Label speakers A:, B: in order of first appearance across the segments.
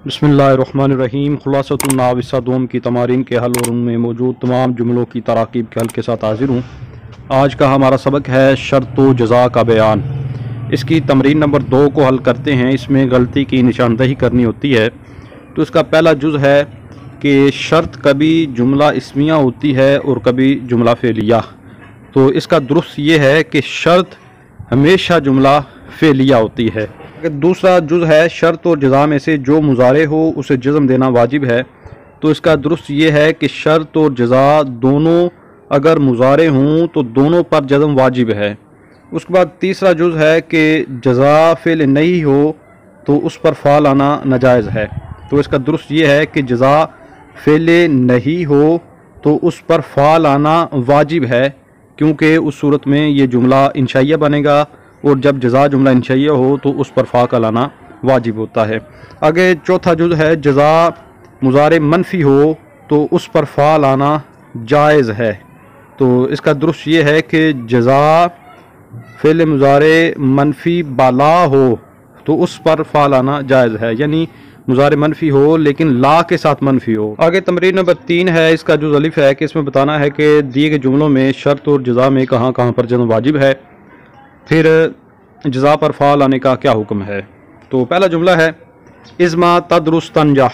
A: बिस्मिल्लाहिर्रहमानिर्रहीम। खुलासतुन नाविसा दोम की तमारीन के हल और उनमें मौजूद तमाम जुमलों की तराकीब के हल के साथ हाजिर हूँ। आज का हमारा सबक है शर्त व जज़ा का बयान। इसकी तमरीन नंबर 2 को हल करते हैं। इसमें गलती की निशानदही करनी होती है। तो इसका पहला जुज़ है कि शर्त कभी जुमला इस्मिया होती है और कभी जुमला फ़ेलिया। तो इसका दुरुस्त ये है कि शर्त हमेशा जुमला फ़ेलिया होती है। दूसरा जुज़ है शर्त और जज़ा में से जो मुज़ारे हो उसे जज़म देना वाजिब है। तो इसका दुरुस्त ये है कि शर्त और जज़ा दोनों अगर मुज़ारे हों तो दोनों पर जज़म वाजिब है। उसके बाद तीसरा जुज़ है कि जज़ा फ़ेल नहीं हो तो उस पर फ़ाल आना नाजायज़ है। तो इसका दुरुस्त ये है कि जज़ा फ़ेल नहीं हो तो उस पर फ़ाल आना वाजिब है, क्योंकि उस सूरत में ये जुमला इंशाइया बनेगा और जब जज़ा जुमला इंशाइया हो तो उस पर फ़ा का लाना वाजिब होता है। आगे चौथा जुज़ है जज़ा मुज़ारे मनफ़ी हो तो उस पर फ़ा लाना जायज़ है। तो इसका दुरुस्त ये है कि जज़ा फ़ेल मुज़ारे मनफ़ी बाला हो तो उस पर फ़ा लाना जायज़ है, यानी मुज़ारे मनफ़ी हो लेकिन ला के साथ मनफ़ी हो। आगे तमरीन नंबर 3 है। इसका जुज़ अलिफ़ है कि इसमें बताना है कि दिए गए जुमलों में शर्त और जज़ा में कहाँ कहाँ पर जज़म वाजिब है, फिर जज़ा पर फ़ाल आने का क्या हुक्म है। तो पहला जुमला है इज़्मा तदरुस तंजाह।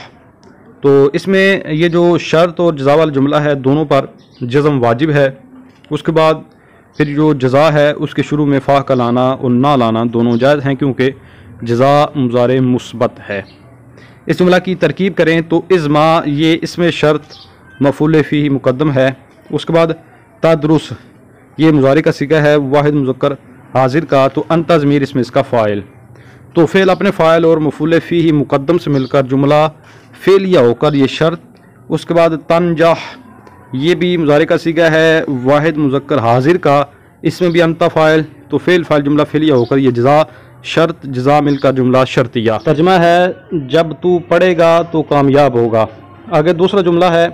A: तो इसमें ये जो शर्त और जज़ा वाला जुमला है दोनों पर जज़म वाजिब है। उसके बाद फिर जो जज़ा है उसके शुरू में फ़ा का लाना और ना लाना दोनों जायज़ हैं, क्योंकि जज़ा मुज़ारे मुस्बत है। इस जुमला की तरकीब करें तो इज़्मा ये इसमें शर्त मफ़ूल फ़ीही मुक़द्दम है। उसके बाद तदरुस ये मुज़ारे का सिगा है वाहिद मुज़क्कर हाजिर का, तो अंता ज़मीर इसमें इसका फ़ाइल। तो फ़ेल अपने फ़ाइल और मफ़ूल फ़ीही मुक़द्दम से मिलकर जुमला फ़ेलिया होकर ये शर्त। उसके बाद तंजाह ये भी मुज़ारे का सिगा है वाहिद मुज़क्कर हाजिर का, इसमें भी अंता फ़ाइल। तो फ़ेल फ़ाइल जुमला फ़ेलिया होकर ये जज़ा शर्त जज़ा मिलकर जुमला शर्तिया। तर्जुमा है जब तू पढ़ेगा तो कामयाब होगा। आगे दूसरा जुमला है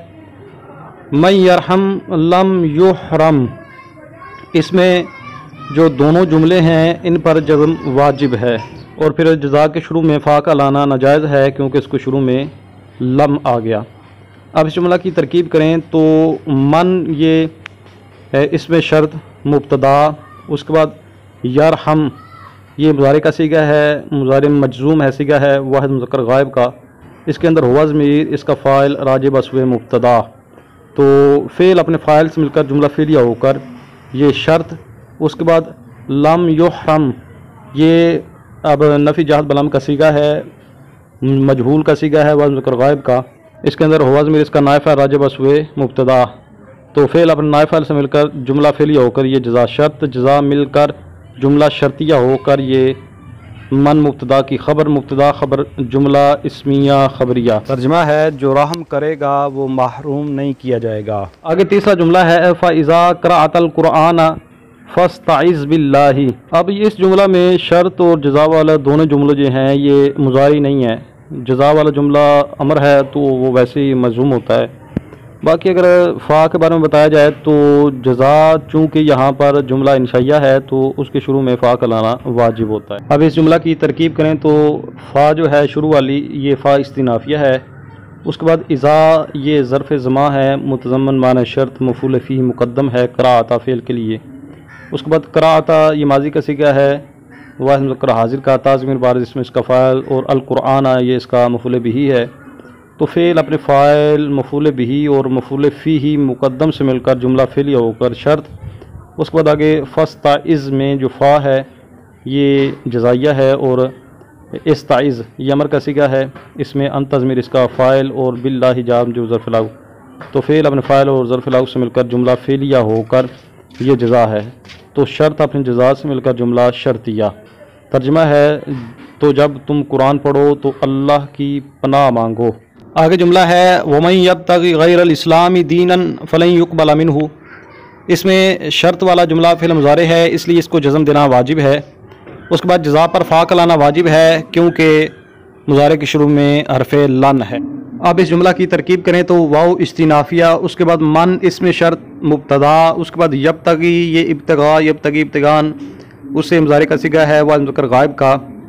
A: मैं यरहम लम युहरम। इसमें जो दोनों जुमले हैं इन पर जज़म वाजिब है और फिर जज़ा के शुरू में फ़ा का लाना नाजायज़ है, क्योंकि इसको शुरू में लम आ गया। अब इस जुमला की तरकीब करें तो मन ये है इसमें शर्त मुब्तदा। उसके बाद यरहम ये मुज़ारे का सीगा है मुज़ारे मजज़ूम है, सीगा है वाहिद मुज़क्कर गायब का। इसके अंदर हुआ ज़मीर इसका फ़ाइल राजिब अस्वे मुब्तदा। तो फ़ेल अपने फ़ाइल से मिलकर जुमला फ़ेलिया होकर ये शर्त। उसके बाद लम युहरम ये अब नफ़ी जहत बलम का सीगा है मजहूल का सीगा है वाहिद मुज़क्कर गायब का। इसके अंदर हुआ ज़मीर इसका नाइफ़ा राजिब अस्वे मुब्तदा। तो फ़ेल अपने नाइफ़ा से मिलकर जुमला फ़ेलिया होकर ये जज़ा शर्त जज़ा मिलकर जुमला शर्तिया होकर ये मन मुब्तदा की खबर मुब्तदा खबर जुमला इस्मिया खबरिया। तर्जुमा है जो रहम करेगा वो महरूम नहीं किया जाएगा। आगे तीसरा जुमला है फ़इज़ा क़रअतल क़ुरआन फ़स्तइज़ बिल्लाहि। अब इस जुमला में शर्त और जज़ा वाला दोनों जुमले जो हैं ये मुज़ारी नहीं है। जज़ा वाला जुमला अमर है तो वो वैसे ही मज़मूम होता है। बाकी अगर फ़ा के बारे में बताया जाए तो जज़ा चूँकि यहाँ पर जुमला इंशाइया है तो उसके शुरू में फ़ा का लाना वाजिब होता है। अब इस जुमला की तरकीब करें तो फ़ा जो है शुरू वाली ये फ़ा इस्तिनाफिया है। उसके बाद इज़ा ये ज़र्फ़ ज़मा है मुतज़म्मन माने शर्त मफ़ूल फ़ीही मुक़द्दम है क़राअता फ़ेल के लिए। उसके बाद क़राअता ये माजी का सीगा है वाहिद मुज़क्कर हाजिर का ताज़मीर बारिज़ इसमें इसका फ़ाइल और अल क़ुरआन ये इसका मफ़ूल बिही है। तो फ़ेल अपने फ़ाइल मफ़ूल बिही और मफ़ूल फ़ीही मुक़द्दम से मिलकर जुमला फ़ेलिया होकर शर्त। उसके बाद आगे फ़स्ताइज़ में जो फ़ा है ये जज़ाइया है और इस्ताइज़ ये अमर का सीगा है, इसमें अंता ज़मीर इसका फ़ाइल और बिल्लाहि जाम जो ज़र्फ़ लाउ। तो फ़ेल अपने फ़ाइल और ज़र्फ़ लाउ से मिलकर जुमला फ़ेलिया होकर ये जज़ा है। तो शर्त अपनी जज़ा से मिलकर जुमला शर्तिया। तर्जुमा है तो जब तुम कुरान पढ़ो तो अल्लाह की पनाह मांगो। आगे जुमला है वमन यब्तगी गैरल इस्लामी दीनन फलन युक़बल मिन्हु। इसमें शर्त वाला जुमला फ़िल मुज़ारे है इसलिए इसको जज़म देना वाजिब है। उसके बाद जज़ा पर फ़ा का लाना वाजिब है क्योंकि मुज़ारे के शुरू में हरफ़े लन है। अब इस जुमला की तरकीब करें तो वाव इस्तिनाफिया। उसके बाद मन इसमें शर्त मुब्तदा। उसके बाद यब्तगी ये इब्तिगा यब्तगी इब्तिगान उससे मुज़ारे का सिगा है वाहिद मुज़क्कर गायब का।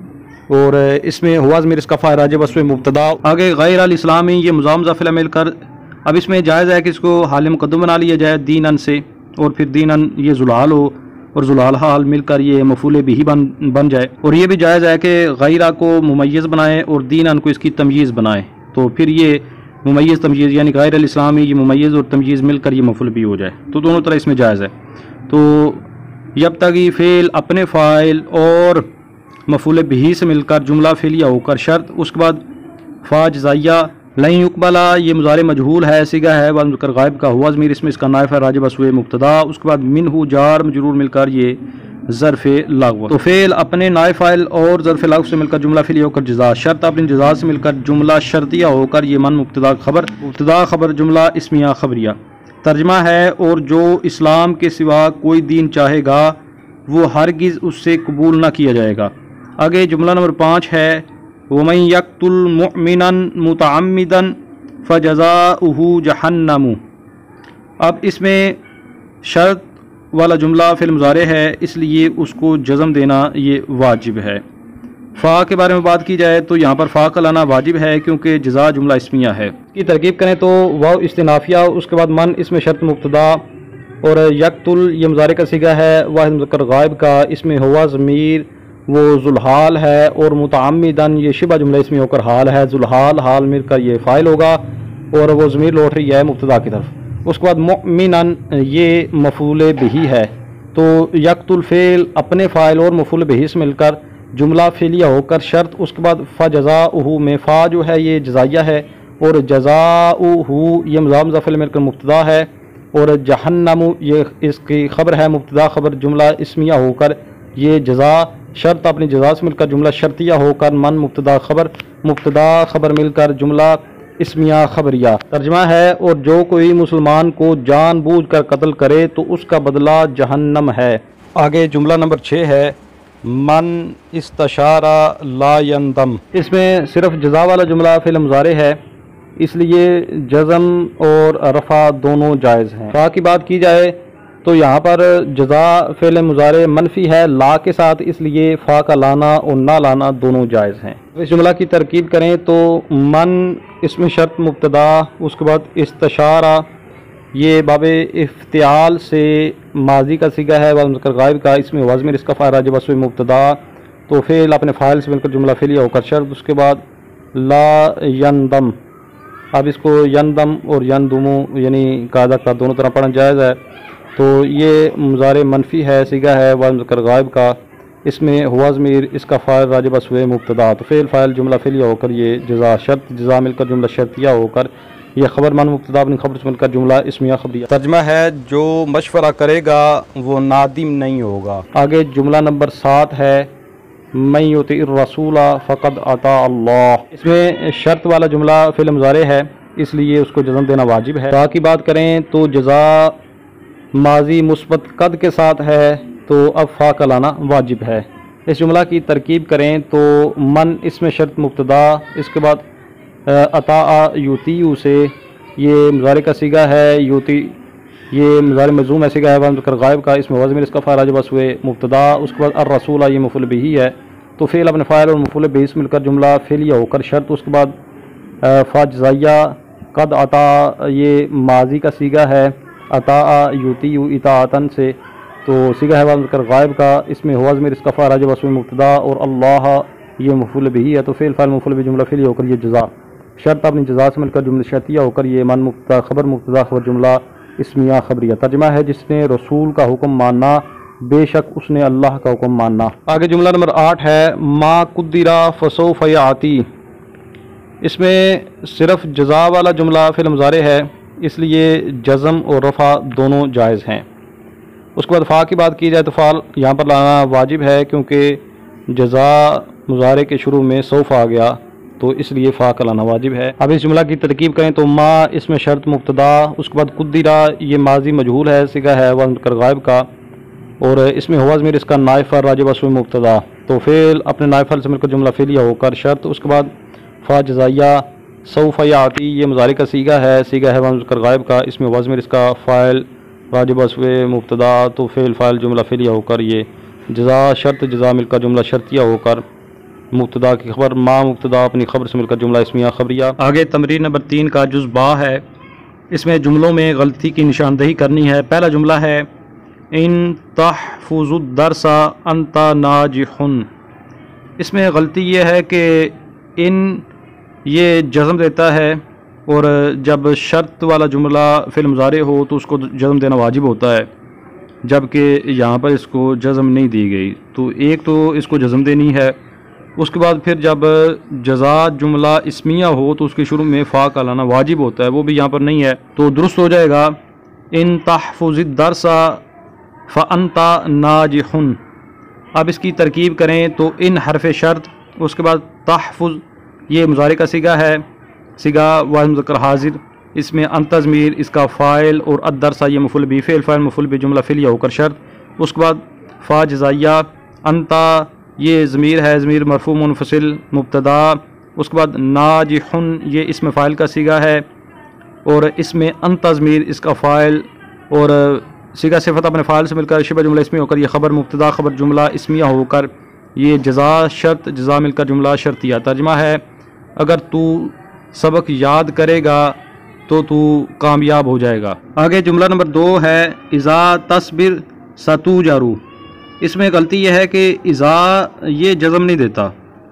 A: और इसमें हुआ ज़मीर इसका फ़ाइल राजिब वस्फ़ मुब्तदा। आगे गैर अल इस्लामी ये मुज़ाम ज़ाफ़िल मिलकर, अब इसमें जायज़ है कि इसको हाल मुक़द्दम बना लिया जाए दीनन से, और फिर दीनन ये ज़ुलाल हो और ज़ुलाल हाल मिलकर ये मफ़ूल बिही बन जाए। और ये भी जायज़ है कि गैरा को मुमय्यज़ बनाएँ और दीनन को इसकी तमयीज़ बनाएँ, तो फिर ये मुमय्यज़ तमयीज़ यानी गैर अल इस्लामी ये मुमय्यज़ और तमयीज़ मिलकर ये मफ़ूल बिही हो जाए, तो दोनों तरह इसमें जायज़ है। तो जब तक ये फ़ेल अपने फ़ाइल और मफ़ूल बिही से मिलकर जुमला फ़ेलिया होकर शर्त, उसके बाद फ़ा जज़ाइया लई युक़बला ये मुज़ारे मजहूल है, सिगा है बाद मुज़क्कर गायब का, हुआ ज़मीर इसमें इसका नाइफ़ है राजिब वस्फ़ मुब्तदा। उसके बाद मिनहु जार मजरूर मिलकर ये ज़र्फ़ लग़्व, तो फ़ेल अपने नाइफ़ फ़ाइल और ज़र्फ़ लग़्व से मिलकर जुमला फ़ेलिया होकर जज़ा, शर्त अपनी जज़ा से मिलकर जुमला शर्तिया होकर ये मन मुब्तदा खबर जुमला इस्मिया खबरिया। तर्जमा है, और जो इस्लाम के सिवा कोई दीन चाहेगा वो हरगिज़ उससे कबूल न किया जाएगा। आगे जुमला नंबर 5 है, वमन यक़्तुल मुअमिनन मुतअम्मिदन फ़जज़ाउहु जहन्नमु। अब इसमें शर्त वाला जुमला फ़िल मुज़ारे है, इसलिए उसको जज़म देना ये वाजिब है। फ़ा के बारे में बात की जाए तो यहाँ पर फ़ा का लाना वाजिब है क्योंकि जज़ा जुमला इस्मिया है। इसकी तरकीब करें तो वाव इस्तिनाफिया, उसके बाद मन इसमें शर्त मुब्तदा, और यक़्तुल ये मुज़ारे का सिगा है वाहिद मुज़क्कर गायब का, इसमें हुआ ज़मीर वो ज़ुलहाल है, और मुतअम्मिदन ये शिबा जुमला इसमें होकर हाल है, ज़ुलहाल हाल मिलकर ये फ़ाइल होगा और वो ज़मीर लौट रही है मुब्तदा की तरफ। उसके बाद मुअमिनन ये मफ़ूल बिही है, तो यक़्तुल फ़ेल अपने फ़ाइल और मफ़ूल बिही से मिलकर जुमला फ़ेलिया होकर शर्त, उसके बाद फ़जज़ाउहु में फ़ा जो है ये जज़ाइया है, और जज़ाउहु ये मुज़ाम ज़ाफ़िल मिलकर मुब्तदा है, और जहन्नमु ये इसकी ख़बर है मुब्तदा ख़बर जुमला इस्मिया होकर ये जज़ा, शर्त अपनी जज़ा से मिलकर जुमला शर्तिया होकर मन मुब्तदा ख़बर मिलकर जुमला इस्मिया खबरिया। तर्जमा है, और जो कोई मुसलमान को जानबूझकर कत्ल करे तो उसका बदला जहन्नम है। आगे जुमला नंबर 6 है, मन इस्तशारा ला यंदम। इसमें सिर्फ जज़ा वाला जुमला फ़िल मुज़ारे है, इसलिए जज़म और रफ़ा दोनों जायज़ हैं। फ़ा की बात की जाए तो यहाँ पर जज़ा फ़िल मुज़ारे मनफ़ी है ला के साथ, इसलिए फ़ा का लाना और ना लाना दोनों जायज़ हैं। इस जुमला की तरकीब करें तो मन इसमें शर्त मुब्तदा, उसके बाद इस्तशारा ये बाबे इफ्तियाल से माजी का सिगा है वाल मुज़क्कर गायब का, इसमें वज़्म इसका फ़ाइल राजिब वस्फ़ मुब्तदा, तो फ़ेल अपने फ़ाइल से मिलकर जुमला फ़ेलिया होकर शर्त, उसके बाद ला यंदम। अब इसको यंदम और यंदुमु यानी कायदा का दोनों तरह पढ़ना जायज़ है। तो ये मुज़ारे मनफ़ी है, सिगा है वाल मुज़क्कर गायब का, इसमें हुआ ज़मीर इसका फ़ाइल राजिब वस्फ़ मुब्तदा, तो फ़ेल फ़ाइल जुमला फ़ेलिया होकर ये जज़ा, शर्त जज़ा मिलकर जुमला शर्तिया होकर ये ख़बर मन मुब्तदा अपनी ख़बर से मिलकर जुमला इस्मिया खबरिया। तर्जमा है, जो मशवरा करेगा वो नादिम नहीं होगा। आगे जुमला नंबर 7 है, मैं युतिइर रसूला फ़क़द अता अल्लाह। इसमें शर्त वाला जुमला फ़िल मुज़ारे है, इसलिए उसको जज़म देना वाजिब है। फ़ा की बात करें तो जज़ा माजी मुस्बत कद के साथ है, तो अब फ़ा का लाना वाजिब है। इस जुमला की तरकीब करें तो मन इसमें शर्त मुब्तदा, इसके बाद अता युतियु से ये मुज़ारे का सिगा है, युति ये मुज़ारे मज़ूम है, सिगा है वाल मुज़क्कर गायब का, इसमें वज़्म इसका फ़ाइल राजिब वस्फ़ मुब्तदा, उसके बाद अर रसूला ये मफ़ूल बिही है, तो फ़ेल अपने फ़ाइल और मफ़ूल बिही से मिलकर जुमला फ़ेलिया होकर शर्त, उसके बाद फ़ा जज़ाइया कद अता ये माजी का सिगा है, अता युतियु इताअतन से, तो सिगा है वाल मुज़क्कर गायब का, इसमें हुआ ज़मीर इसका फ़ाइल राजिब वस्फ़ मुब्तदा, और अल्लाह ये मफ़ूल बिही है, तो फ़ेल फ़ाइल मफ़ूल बिही जुमला फ़ेलिया होकर ये जज़ा, शर्त अपनी जज़ा से मिलकर जुमला शर्तिया होकर ये मन मुब्तदा ख़बर जुमला इस्मिया खबरिया। तर्जमा है, जिसने रसूल का हुक्म मानना बेशक उसने अल्लाह का हुक्म मानना। आगे जुमला नंबर 8 है, मा कुद्दिरा फसौफ याती। इसमें सिर्फ जज़ा वाला जुमला फ़िल मुज़ारे है, इसलिए जज़म और रफ़ा दोनों जायज़ हैं। उसके बाद फ़ा की बात की जाए तो फ़ाल यहाँ पर लाना वाजिब है क्योंकि जज़ा मुज़ारे के शुरू में सौफ आ गया, तो इसलिए फ़ा का लाना वाजिब है। अब इस जुमला की तरकीब करें तो मा इसमें शर्त मुब्तदा, उसके बाद कुद्दिरा ये माजी मजहूल है, सिगा है वाल मुज़क्कर गायब का, और इसमें हुआ ज़मीर इसका नाइफ़ राजिब वस्फ़ मुब्तदा, तो फ़ेल अपने नाइफ़ से मिलकर जुमला फ़ेलिया होकर शर्त, उसके बाद फ़ा जज़ाइया सौफ़ याती ये मुज़ारे का सीगा है वाल मुज़क्कर गायब का, इसमें हुआ ज़मीर इसका फ़ाइल राजिब वस्फ़ मुब्तदा, तो फ़ेल फ़ाइल जुमला फ़ेलिया होकर ये जज़ा शर्त जज़ा मिलकर जुमला शर्तिया होकर मुब्तदा की खबर, माँ मुब्तदा अपनी खबर से मिलकर जुमला इस्मिया खबरिया। आगे तमरीन नंबर 3 का जुज़ बा है। इसमें जुमलों में गलती की निशानदही करनी है। पहला जुमला है इन तहफ़ुज़ुद्दरसा अंता नाजिहुन। इसमें गलती ये है कि इन ये जज़म देता है और जब शर्त वाला जुमला फ़िल मुज़ारे हो तो उसको जज़म देना वाजिब होता है, जबकि यहाँ पर इसको जज़म नहीं दी गई। तो एक तो इसको जज़म देनी है, उसके बाद फिर जब जज़ा जुमला इस्मिया हो तो उसके शुरू में फ़ा का लाना वाजिब होता है, वो भी यहाँ पर नहीं है। तो दुरुस्त हो जाएगा इन तहफ़ुज़ुद्दरसा फ़अंता नाजिहुन। अब इसकी तरकीब करें तो इन हरफ शर्त, उसके बाद तहफ़ुज़ ये मुज़ारे का सिगा है, सिगा वाहिद मुज़क्कर हाजिर। इसमें अंता ज़मीर इसका फ़ाइल और अद्दरसा ये मफ़ूल बी फ़ेल फ़ाइल मफ़ूल बी जुमला फ़िल या होकर शर्त। उसके बाद फ़ा जज़ाइया, अंता ये ज़मीर है, ज़मीर मरफ़ू मुनफ़सिल मुब्तदा। उसके बाद नाजिहुन ये इसमें फ़ाइल का सिगा है और इसमें अंता ज़मीर इसका फ़ाइल और सिगा सिफ़त अपने फ़ाइल से मिलकर शिबा जुमला इसमें होकर ये ख़बर मुब्तदा ख़बर जुमला इस्मिया होकर ये जज़ा शर्त जज़ा मिलकर जुमला शर्तिया। तर्जुमा है अगर तू सबक याद करेगा तो तू कामयाब हो जाएगा। आगे जुमला नंबर 2 है इज़ा तस्बिर सतूजरू। इसमें गलती यह है कि इज़ा ये जज़म नहीं देता,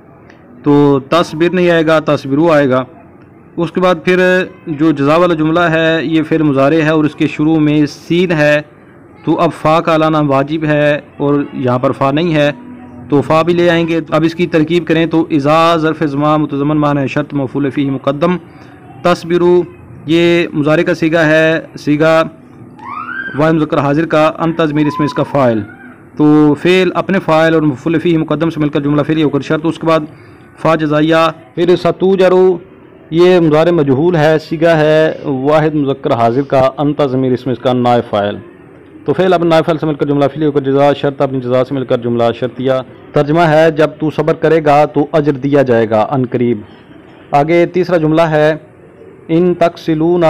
A: तो तस्बिर नहीं आएगा, तस्बिरू आएगा। उसके बाद फिर जो जज़ा वाला जुमला है ये फिर मुज़ारे है और इसके शुरू में सीन है, तो अब फ़ा का लाना वाजिब है और यहाँ पर फ़ा नहीं है तो फ़ा भी ले आएंगे। अब इसकी तरकीब करें तो इज़ा ज़र्फ़ ज़मा मुतज़म्मन माने शर्त मफ़ूल फ़ीही मुक़द्दम। तस्बिरू ये मुज़ारे का सीगा है, सीगा वाहिद मुज़क्कर हाजिर का, अंता ज़मीर इसमें इसका फ़ाइल। तो फ़ेल अपने फ़ाइल और मफ़ूल फ़ीही मुक़द्दम से मिलकर जुमला फ़िल होकर शर्त। उसके बाद फ़ा जज़ाइया, फिर सतूजरू ये मुज़ारे मजहूल है, सीगा है वाहिद मुज़क्कर हाजिर का, अंता ज़मीर इसमें इसका नायब फ़ाइल। तो फ़ेल अपने नायब फ़ाइल से मिलकर जुमला फ़िल होकर जज़ा शर्त अपनी जज़ा से मिलकर जुमला शर्तिया। तर्जुमा है जब तू सब्र करेगा तो अजर दिया जाएगा अनकरीब। आगे तीसरा जुमला है इन तकसिलूना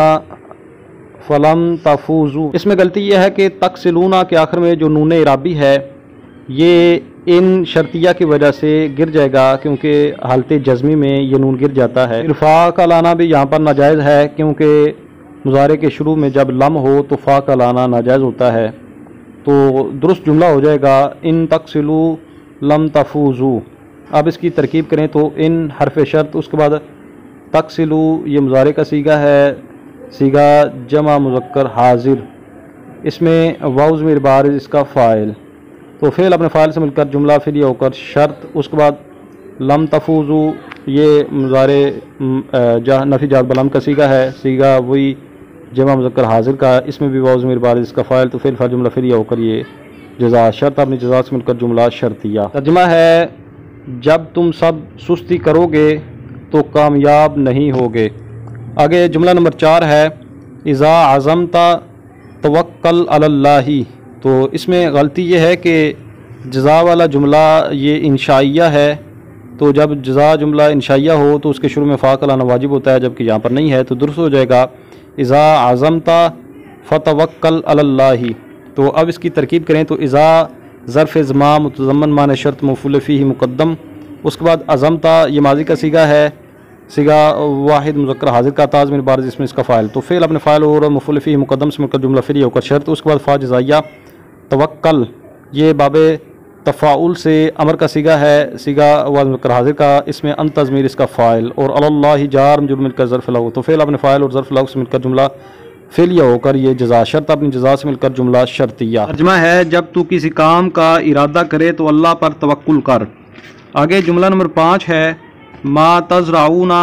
A: फ़लम तफूज़ू। इसमें गलती यह है कि तकसिलूना के आखिर में जो नून इराबी है ये इन शर्तिया की वजह से गिर जाएगा, क्योंकि हालत जज़मी में ये नून गिर जाता है। फ़ा का लाना भी यहाँ पर नाजायज़ है, क्योंकि मुज़ारे के शुरू में जब लम हो तो फ़ा का लाना नाजायज़ होता है। तो दुरुस्त जुमला हो जाएगा इन तकसिलू लम तफूज़ू। अब इसकी तरकीब करें तो इन हरफ शर्त, उसके बाद तकसिलू ये मुज़ारे का सीगा है, सीगा जमा मुज़क्कर हाजिर, इसमें वाउ ज़मीर बारिज़ इसका फ़ाइल। तो फ़ेल अपने फ़ाइल से मिलकर जुमला फिर ये होकर शर्त। उसके बाद लम तफूज़ू ये मुज़ारे नफ़ी जात बलम का सीगा है, सीगा वही जमा मुज़क्कर हाजिर का, इसमें भी वाउ ज़मीर बारिज़ इसका फ़ाइल। तो फ़ेल जुमला फिर ये होकर ये जज़ा शर्त अपनी जज़ा से मिलकर जुमला शर्तिया। तर्जुमा है जब तुम सब सुस्ती करोगे तो कामयाब नहीं होगे। आगे जुमला नंबर 4 है इज़ा अज़मता तवक्कल अलल्लाही। तो इसमें गलती ये है कि जज़ा वाला जुमला ये इंशाइया है, तो जब जज़ा जुमला इंशाइया हो तो उसके शुरू में फ़ा का लाना वाजिब होता है, जबकि यहाँ पर नहीं है। तो दुरुस्त हो जाएगा इज़ा अज़मता फ़तवक्कल अलल्लाही। तो अब इसकी तरकीब करें तो इज़ा ज़र्फ़ ज़मा मुतज़म्मन माने शर्त मफ़ूल फ़ीही मुक़द्दम। उसके बाद अज़मता ये माजी का सीगा है, सीगा वाहिद मुज़क्कर हाजिर का, ताज़मीर बारिज़ इसमें इसका फ़ाइल। तो फ़ेल अपने फ़ाइल और मफ़ूल फ़ीही मुक़द्दम से मिलकर जुमला फिर होकर शर्त। उसके बाद फ़ा जज़ाइया तवक्कल ये बाबे तफ़ाउल से अमर का सीगा है, सीगा वाहिद मुज़क्कर हाजिर का, इसमें अन तज़मीर इसका फ़ाइल और अलल्लाहि जार मजरूर मिलकर ज़र्फ़ लहू। तो फ़ेल अपने फ़ाइल और ज़र्फ़ लहू से मिलकर जुमला फिल या होकर ये जज़ा शर्त अपनी जज़ा से मिलकर जुमला शर्तिया। तर्जुमा है जब तू किसी काम का इरादा करे तो अल्लाह पर तवक्कुल कर। आगे जुमला नंबर 5 है मा तज़राऊना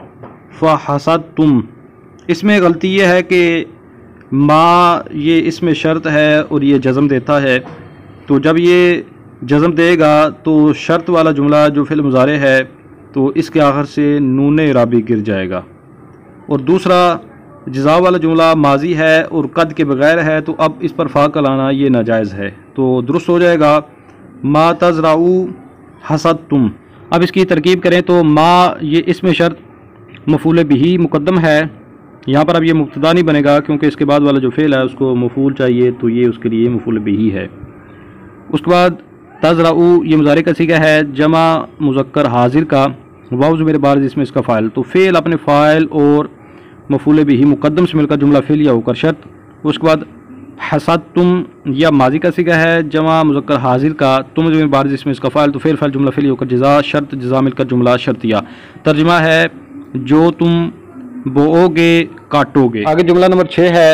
A: फ़हसदतुम। इसमें गलती ये है कि मा ये इसमें शर्त है और ये जज़म देता है, तो जब ये जज़म देगा तो शर्त वाला जुमला जो फ़िल मुज़ारे है तो इसके आखिर से नून इराबी गिर जाएगा। और दूसरा जज़ा वाला जुमला माजी है और कद के बग़ैर है, तो अब इस पर फ़ा का लाना ये नाजायज़ है। तो दुरुस्त हो जाएगा मा तज़राऊ हसदतुम। अब इसकी तरकीब करें तो मा ये इसमें शर्त मफ़ूल बिही मुक़द्दम है, यहाँ पर अब ये मुब्तदा नहीं बनेगा क्योंकि इसके बाद वाला जो फ़ेल है उसको मफ़ूल चाहिए, तो ये उसके लिए मफ़ूल बिही है। उसके बाद तज़रऊ ये मुज़ारे का सीगा है, जमा मुज़क्कर हाजिर का, वाव ज़मीर बारिज़ इसमें इसका फ़ाइल। तो फ़ेल अपने फ़ाइल और मफ़ूल बिही मुक़द्दम से मिलकर जुमला फ़ेलिया होकर शर्त। उसके बाद हसदतुम या माजी का सीगा है, जमा मुज़क्कर हाजिर का, तुम ज़मीर बारिज़ इसमें इसका फ़ाइल। तो फ़ेल फ़ाइल जुमला फ़ेलिया होकर जज़ा शर्त, जज़ा मिलकर जुमला शर्तिया। तर्जुमा है जो तुम बोओगे काटोगे। आगे जुमला नंबर 6 है,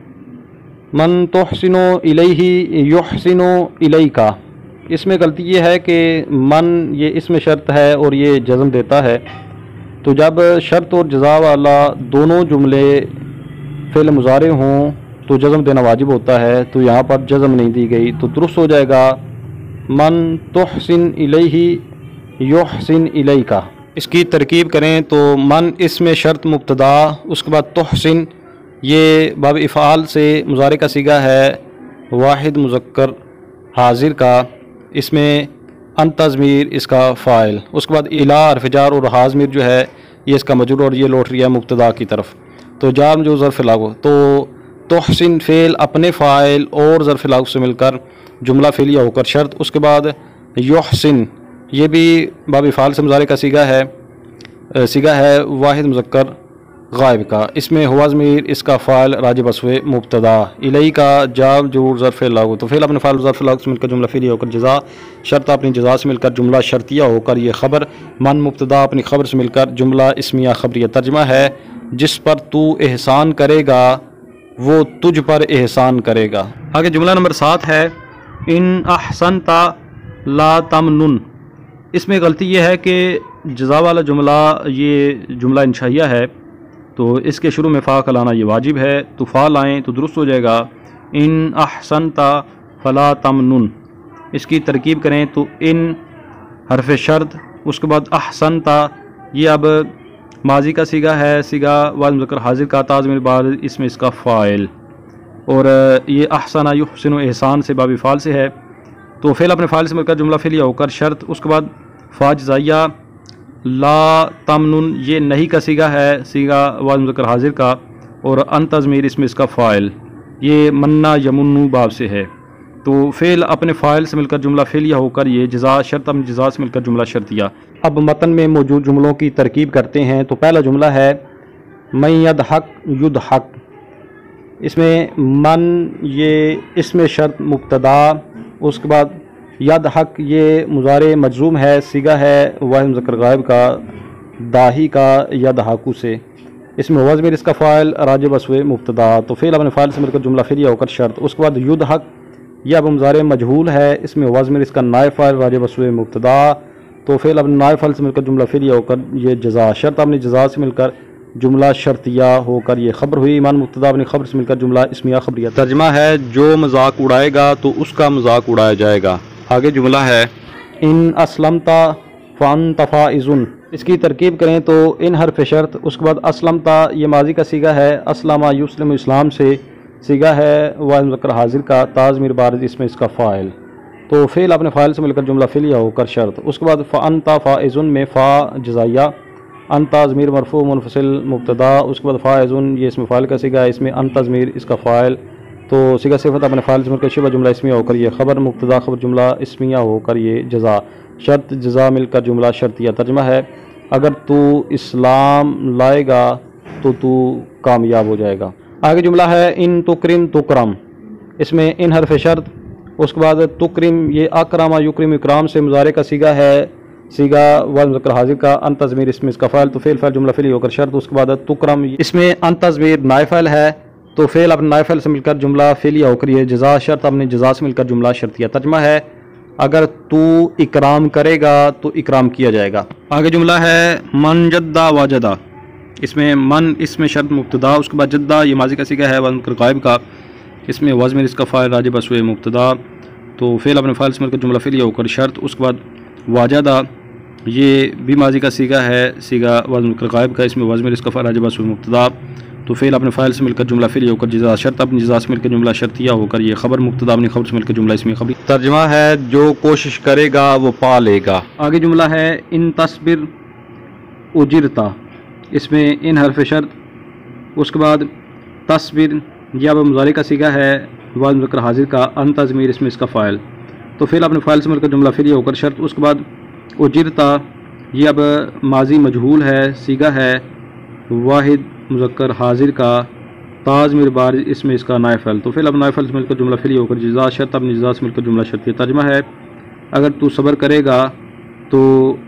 A: मन तुहसिनो इलैहि युहसिनो इलैका। इसमें गलती ये है कि मन ये इसमें शर्त है और ये जज़म देता है। तो जब शर्त और जज़ा वाला दोनों जुमले फ़िल मुज़ारे हों तो जज़म देना वाजिब होता है। तो यहाँ पर जज़म नहीं दी गई तो दुरुस्त हो जाएगा मन तुहसिन इलैहि युहसिन इलैका। इसकी तरकीब करें तो मन इसमें शर्त मुब्तदा, उसके बाद तुहसिन ये बाब इफ़ाल से मुज़ारे का सीगा है, वाहिद मुज़क्कर हाजिर का, इसमें अनतज़मीर इसका फ़ाइल। उसके बाद इला हरफ़-जार और हाज़मीर जो है ये इसका मजरूर और ये लौट रही है मुब्तदा की तरफ। तो जार में जो ज़र्फ़ लागू तो तुहसिन फ़ेल अपने फ़ाइल और ज़र्फ़ लागू से मिलकर जुमला फ़ेलिया होकर शर्त। उसके बाद युहसिन ये भी बाब इफ़ाल से मुज़ारे का सीगा है वाहिद मुज़क्कर गायब का, इसमें हुआ ज़मीर इसका फ़ाइल राजिब अस्वे मुब्तदा। इलई का जाब जरूर ज़र्फ़ लागू। तो फ़ेल अपने फ़ाइल ज़र्फ़ लागू से मिलकर जुमला फ़ेलिया होकर जज़ा शर्त अपनी जज़ा से मिलकर जुमला शर्तिया होकर ये ख़बर। मन मुब्तदा अपनी ख़बर से मिलकर जुमला इस्मिया ख़बरिया। तर्जुमा है जिस पर तू एहसान करेगा वो तुझ पर एहसान करेगा। आगे जुमला नंबर 7 है, इन अहसनता ला तमनुन। इसमें गलती ये है कि जज़ा वाला जुमला ये जुमला इंशाइया है तो इसके शुरू में फ़ा का लाना ये वाजिब है। तो फ़ा लाएँ तो दुरुस्त हो जाएगा इन अहसनता फ़ला तमनुन। इसकी तरकीब करें तो इन हरफ शर्त, उसके बाद अहसनता ये अब माजी का सीगा है, सीगा वाल मुज़क्कर हाजिर का, ताज़मीर बारिज़ इसमें इसका फ़ाइल। और ये अहसना युहसिनु एहसान से बाब फ़ाल से है। तो फ़ेल अपने फ़ाइल से मिलकर जुमला फ़ेलिया होकर शर्त। उसके बाद फ़ा जज़ाइया ला तमनुन ये नहीं का सीगा है, सीगा वाल मुज़क्कर हाजिर का, और अनतज़मीर इसमें इसका फ़ाइल। ये मन्ना यमुन्नु बाब से है। तो फ़ेल अपने फ़ाइल से मिलकर जुमला फ़ेलिया होकर ये जज़ा शर्त अपनी जज़ा से मिलकर जुमला शर्तिया। अब मतन में मौजूद जुमलों की तरकीब करते हैं। तो पहला जुमला है मैं यदहक युदहक। इसमें मन ये इसमें शर्त मुब्तदा, उसके बाद यदहक ये मुज़ारे मजरूम है, सीगा है वाहिद मुज़क्कर गायब का, दाही का यदहकू से, इसमें हुआ ज़मीर इसका फ़ाइल राजिब अस्वे मुब्तदा। तो फ़ेल अपने फ़ाइल से मिलकर जुमला फ़ेलिया होकर शर्त। उसके बाद युदहक यह अब मुज़ारे मजहूल है, इसमें हुआ ज़मीर इसका नायब फ़ाइल राजिब अस्वे मुब्तदा। तो फ़ेल अपने नायब फ़ाइल से मिलकर जुमला फ़ेलिया होकर ये जज़ा शर्त अपनी जज़ा से मिलकर जुमला शर्तिया होकर ये ख़बर हुई। ईमान मुब्तदा अपनी ख़बर से मिलकर जुमला इस्मिया ख़बरिया। तर्जुमा है जो मजाक उड़ाएगा तो उसका मजाक उड़ाया जाएगा। आगे जुमला है इन असलमता फ़न तफ़ाइज़ुन। इसकी तरकीब करें तो इन हरफ शर्त, उसके बाद असलमता ये माजी का सीगा है, असलमा युस्लिम इस्लाम से, सीगा है वाहिद मुज़क्कर हाजिर का, ताज़मीर बारिज़ इसमें इसका फ़ाइल। तो फ़ेल अपने फ़ाइल से मिलकर जुमला फ़ेलिया होकर शर्त। उसके बाद फ़अन्ता फ़ाइज़ुन में फ़ा जज़ाइया, अन्ता ज़मीर मरफ़ू मुनफ़सिल मुब्तदा, उसके बाद फ़ाइज़ुन ये इसमें फ़ाइल का सीगा है, इसमें अन्ता ज़मीर इसका फ़ाइल। तो सीगा सिफ़त अपने फ़ाइल से मिलकर शिबा जुमला इस्मिया होकर ये ख़बर, मुब्तदा ख़बर जुमला इस्मिया होकर ये जज़ा शर्त, जज़ा मिलकर जुमला शर्तिया। तर्जुमा है अगर तू इस्लाम लाएगा तो तू कामयाब हो जाएगा। आगे जुमला है इन तुकरिम तुकरम। इसमें इन हरफ शर्त, उसके बाद तुकरिम ये अकरमा युकरिम इकराम से मुज़ारे का सीगा है, सीगा वाल मुज़क्कर हाजिर का, अनतज़मीर इसमें इसका फ़ाइल। तो फ़ेल फ़ाइल जुमला फ़ेली होकर शर्त। उसके बाद तुकरम इसमें अनतज़मीर नायब फ़ाइल है, तो फ़ेल अपने नायब फ़ाइल से मिलकर जुमला फ़ेलिया होकर ये जज़ा शर्त अपने जज़ा से मिलकर जुमला शर्तिया। तर्जुमा है अगर तू इकराम करेगा तो इकराम किया जाएगा। आगे जुमला है मन जद्दा वाजदा। इसमें मन इसमें शर्त मुब्तदा, उसके बाद जद्दा ये माजी का सीगा है वाल मुज़क्कर गायब का, इसमें वज़्न इसका फ़ाइल राजिब अस्वे मुब्तदा। तो फ़ेल अपने फ़ाइल से मिलकर जुमला फ़ेलिया होकर शर्त। उसके बाद वाजदा ये भी माजी का सीगा है, सीगा वाल मुज़क्कर गायब का, इसमें वज़्न इसका फ़ाइल राजिब अस्वे मुब्तदा। तो फ़ेल अपने फ़ाइल से मिलकर जुमला फ़ेलिया होकर जज़ा शर्त अपनी जज़ा से मिलकर जुमला शर्तिया होकर ये ख़बर, मुब्तदा अपनी ख़बर से मिलकर जुमला इसमें ख़बरी। तर्जुमा है जो कोशिश करेगा वो पा लेगा। आगे जुमला है इन तस्बिर उजिरता। इसमें इन हरफ शर्त, उसके बाद तस्बिर यह अब मुज़ारे का सीगा है वाल मुज़क्कर हाजिर का, अन तज़मीर इसमें इसका फ़ाइल। तो फिर अपने फ़ाइल से मिलकर जुमला फिर ये होकर शर्त। उसके बाद उजिरता, ये अब माजी मजहूल है, सीगा है वाहिद मुज़क्कर हाजिर का, ताज़मीर बारिज़ इसमें इसका नायब फ़इल। तो फिर अब नायब फ़इल से मिलकर जुमला फिर ये होकर जज़ा शर्त, अपनी जज़ा से मिलकर जुमला शर्त। ये तर्जुमा है अगर तू सब्र करेगा तो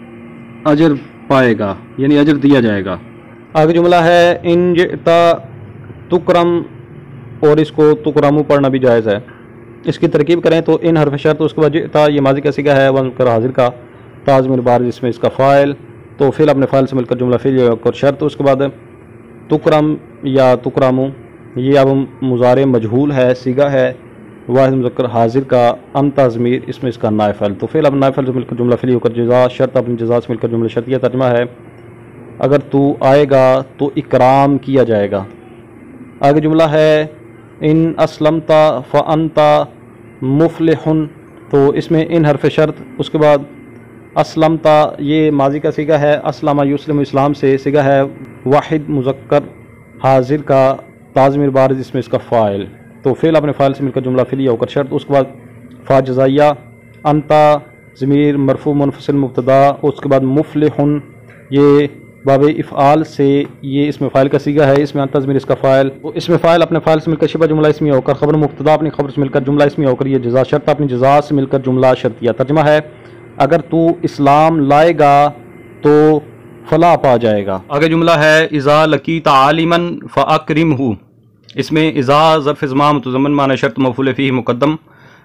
A: अजर पाएगा, यानी अजर दिया जाएगा। आगे जुमला है इन जिता तुकरम, और इसको तुकरमु पढ़ना भी जायज़ है। इसकी तरकीब करें तो इन हरफ शर्त, उसके बाद जिता ये माजी का सीगा है मुज़क्कर हाजिर का, ताज़मीर बारिज़ इसमें इसका फ़ाइल। तो फिर अपने फ़ाइल से मिलकर जुमला फिर और शर्त। उसके बाद तुकरम या तुकरमु, ये अब मुज़ारे मजहूल है, सीगा है वाहिद मुज़क्कर हाजिर का, ताज़मीर इसमें इसका नायब फ़इल। तो फिर अब नायब फ़इल से मिलकर जुमला फिर होकर जज़ा शर्त, अपनी जज़ा से मिलकर जुमला शर्त। यह तर्जुमा है अगर तू आएगा तो इकराम किया जाएगा। आगे जुमला है इन असलमता फ़अंता मुफ़लिहुन, तो इसमें इन हरफ शर्त, उसके बाद असलमता ये माजी का सीगा है असलमा युस्लिम इस्लाम से, सीगा है वाहिद मुज़क्कर हाजिर का, ताज़मीर बारिज़ इसमें इसका फ़ाइल। तो फिर अपने फ़ाइल से मिलकर जुमला फिलिया होकर शर्त। उसके बाद फ़ा जज़ाइया, अंता ज़मीर मरफ़ू मुनफ़सिल मुब्तदा, उसके बाद मुफ़लिहुन ये बाब इफ़आल से, ये इसमें फ़ाइल का सीगा है, इसमें अंता ज़मीर इसका फ़ाइल। तो इसमें फ़ाइल अपने फ़ाइल से मिलकर शिबा जुमला इसमिया होकर, ख़बर मुब्तदा अपनी ख़बर से मिलकर जुमला इसमिया होकर ये जज़ा शर्त, अपनी जज़ा से मिलकर जुमला शर्तिया। तर्जुमा है अगर तू इस्लाम लाएगा तो फ़लाह पा जाएगा। आगे जुमला है इज़ा लकीता आलिमन फ़अक्रिमहु, इसमें इज़ा ज़र्फ़ ज़मान मुतज़म्मिन माना शर्त मफ़ऊल फ़ीह मुक़द्दम,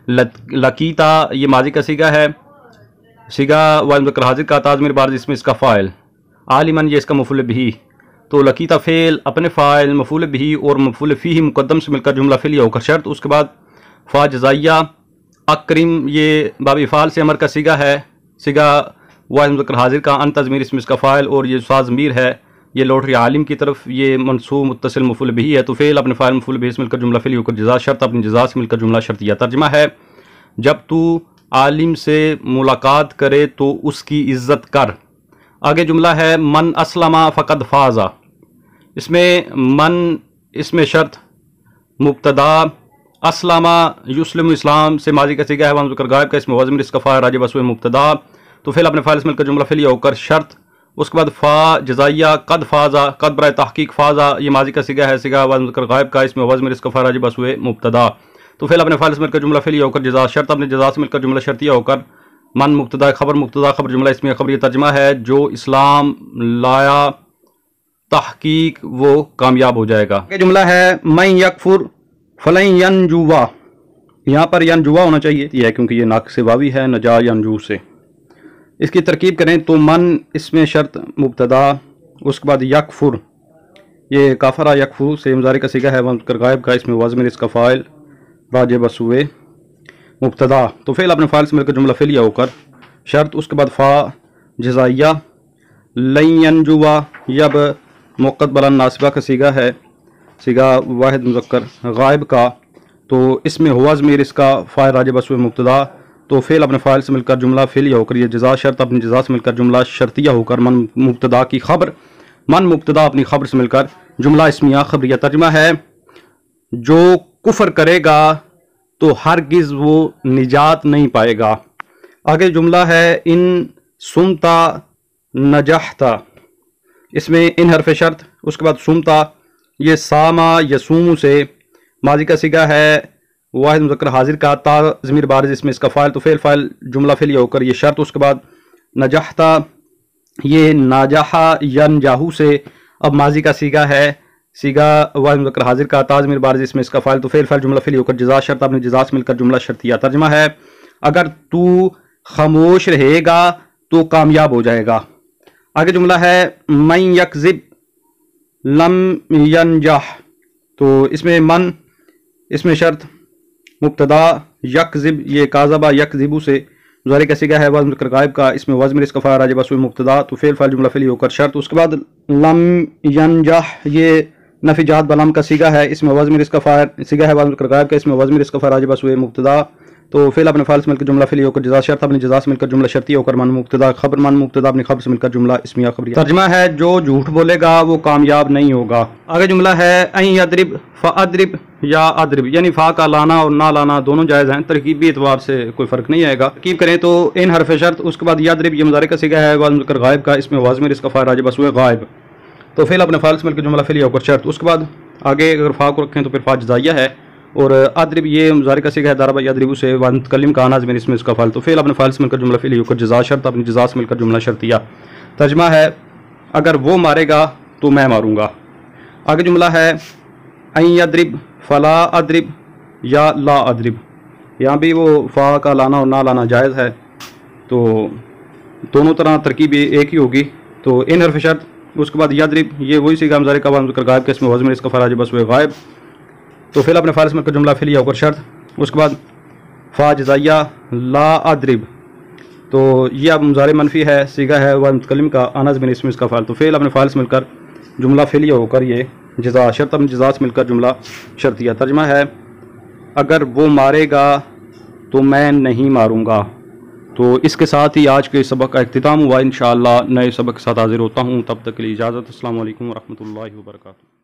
A: लकीता ये माजी का सीगा है, सीगा वाहिद मुज़क्कर हाजिर का, ताज़मीर बारिज़ इसमें इसका फ़ाइल, आलिमन ये इसका मफ़ऊल बिही। तो लकीता फ़ेल अपने फ़ाइल मफ़ऊल बिही और मफ़ऊल फ़ीह मुक़द्दम से मिलकर जुमला फ़िलिया होकर शर्त। उसके बाद फ़ा जज़ाइया, अक्रिम ये बाब इफ़ाल से अमर का सीगा है, सीगा वाहिद मुज़क्कर हाजिर का, अंता ज़मीर इसमें इसका फ़ाइल, और ये सा ज़मीर है ये लौट रही आलिम की तरफ, ये मनसूब मुत्तसिल मफ़ऊल बिही है। तो फ़ेल अपने फ़ाइल मफ़ऊल बिही से मिलकर जुमला फ़िलिया होकर जज़ा शर्त, अपनी जज़ा से मिलकर जुमला शर्तिया। तर्जुमा है जब तू आलिम से मुलाकात करे तो उसकी इज़्ज़त कर। आगे जुमला है मन असलमा फ़क़द फ़ाज़ा, इसमें मन इसमें शर्त मुब्तदा, असलमा युस्लिम इस्लाम से माजी का सीगा है वहाँ ज़िक्र गायब का, इसमें वज़्न इसका फ़ा राजिब असवे मुब्तदा। तो फिर अपने फ़ाइल से मिलकर जुमला फिलिया होकर शर्त। उसके बाद फ़ा जज़ाइया कद फ़ाज़ा, कद बराए तहक़ीक़ फ़ाज़ा ये माजी का सीगा है, सीगा वज़्न ज़िक्र गायब का, इसमें वज़्न इसका फ़ा राजिब असवे मुब्तदा। तो फिर अपने फ़ाइल से मिलकर जुमला फिलिया होकर जज़ा शर्त, अपने जज़ा से मिलकर जुमला शर्तिया होकर मन मुब्तदा खबर जुमला इसमें खबर। ये तर्जुमा है जो इस्लाम लाया तहक़ीक़ वो कामयाब हो जाएगा। ये जुमला है मन यकफुर फ़लन यनजुवा, यहाँ पर यनजुवा होना चाहिए यह क्योंकि ये नाक से वावी है, नजा यनजू से। इसकी तरकीब करें तो मन इसमें शर्त मुब्तदा, उसके बाद यकफुर ये काफरा यकफुर से मुज़ारे का सीगा है वज़्न गायब का, इसमें वज़्न इसका फ़ाइल राजिब असवे मुब्तदा। तो फिर अपने फ़ाइल से मिलकर जुमला फिलिया होकर शर्त। उसके बाद फ़ा जज़ाइया लन यनजुवा यब मुक़द्दरन नासिबा का सीगा है, सीगा वाहिद मुज़क्कर गायब का, तो इसमें हुआ ज़मीर इसका फ़ाइल राजिब असवे मुब्तदा। तो फिर अपने फ़ाइल से मिलकर जुमला फिलिया होकर ये जज़ा शर्त, अपनी जज़ा से मिलकर जुमला शर्तिया होकर मन मुब्तदा की खबर, मन मुब्तदा अपनी खबर से मिलकर जुमला इसमिया खबरिया। तर्जुमा है जो कुफ्र करेगा तो हरगिज़ वो निजात नहीं पाएगा। आगे जुमला है इन सुमता नजहता, इसमें इन हरफ शर्त। उसके बाद सुमता ये सामा यसूमु से माजी का सीगा है वाहिद मुज़क्कर हाजिर का, ता ज़मीर बारिज़ इसमें इसका फ़ाइल। तो फेल फ़ाइल जुमला फिलिया होकर ये शर्त। उसके बाद नजहता ये नाजहा यनजाहू से अब माजी का सीगा है, सीगा वाहिद मुज़क्कर हाजिर का, ता ज़मीर बारिज़ इसमें इसका फ़ाइल। तो फेल फ़ाइल जुमला फिलिया होकर जज़ा शर्त, अपनी जज़ा से मिलकर जुमला शर्तिया। तर्जुमा है अगर तू खामोश रहेगा तो कामयाब हो जाएगा। आगे जुमला है मन यकज़िब लम यनजह, तो इसमें मन इसमें शर्त मुब्तदा, यकज़िब ये काज़बा यकज़िबू से मुज़ारे का सीगा है वज़्न ज़िक्र गायब का, इसमें वज़्न इसका फ़ाइल राजिब असवे मुब्तदा। तो फेल फ़ाइल जुमला फिलिया होकर शर्त। उसके बाद लम यनजह ये नफ़िजात बलम का सीगा है, इसमें वज़्न इसका फ़ाइल सीगा है वज़्न ज़िक्र गायब का, इसमें वज़्न इसका फ़ाइल राजिब असवे मुब्तदा। तो फेल अपने फाइल से मिलकर जुमला फेली होकर जज़ा शर्त अपनी जज़ा से मिलकर जुमला शर्ती होकर मन मुक्तदा खबर मन मुक्तदा अपनी खबर से मिलकर जुमला इस्मिया खबरिया। तर्जमा है जो झूठ बोलेगा वो कामयाब नहीं होगा। आगे जुमला है अं यदरिब फ़अदरिब या अदरिब, यानी फ़ा का लाना और ना लाना दोनों जायज़ हैं, तरकीबी एतबार से कोई फ़र्क नहीं आएगा। तरकीब करें तो इन हरफ शर्त, उसके बाद यदरिब ये मुज़ारे का सिगा है वाज़ गायब का, इसमें वाज़मिर इसका फ़ा राजिब बस हुए गायब। तो फेल अपने फाइल से मिलकर जुमला फेली होकर शर्त। उसके बाद आगे अगर फ़ा को रखें तो फिर फ़ा जज़ाइया है और अदरिब ये मुज़ारे का सिगा है दारबा यदरिबु से मुतकल्लिम का आना ज़मीर इसमें इसका फ़ाल। तो फेल अपने फाइल से मिलकर जुमला फेली होकर जज़ा शर्त अपनी जज़ा से मिलकर जुमला शर्तिया। तर्जमा है अगर वो मारेगा तो मैं मारूंगा। आगे जुमला है अं यदरिब फ़ला अदरिब या ला अदरिब, यहाँ भी वो फ़ा का लाना और ना लाना जायज़ है, तो दोनों तरह तरकीब एक ही होगी। तो इन हरफ शर्त, उसके बाद यदरिब ये वही सीगा मुज़ारे का वाज़ गायब के इसमें वाज़मिर इसका फ़ा बस हुए गायब। तो फिर अपने फारिस में जुमला फिलिया होकर शर्त। उसके बाद फ़ा जज़ाइया ला अदरिब, तो ये अब मुज़ारे मनफी है, सीगा है वह मुतकल्लिम का आना ज़मीर इसमें इसका फ़ाल। तो फेल अपने फाइल से मिलकर जुमला फिलिया होकर ये जज़ा शर्त अपनी जज़ा से मिलकर जुमला शर्तिया। तर्जमा है अगर वो मारेगा तो मैं नहीं मारूंगा। तो इसके साथ ही आज के सबक का इख्तिताम हुआ। इंशाअल्लाह नए सबक के साथ हाज़िर होता हूँ, तब तक के लिए इजाज़त। अस्सलामु अलैकुम वरहमतुल्लाहि वबरकातुहू।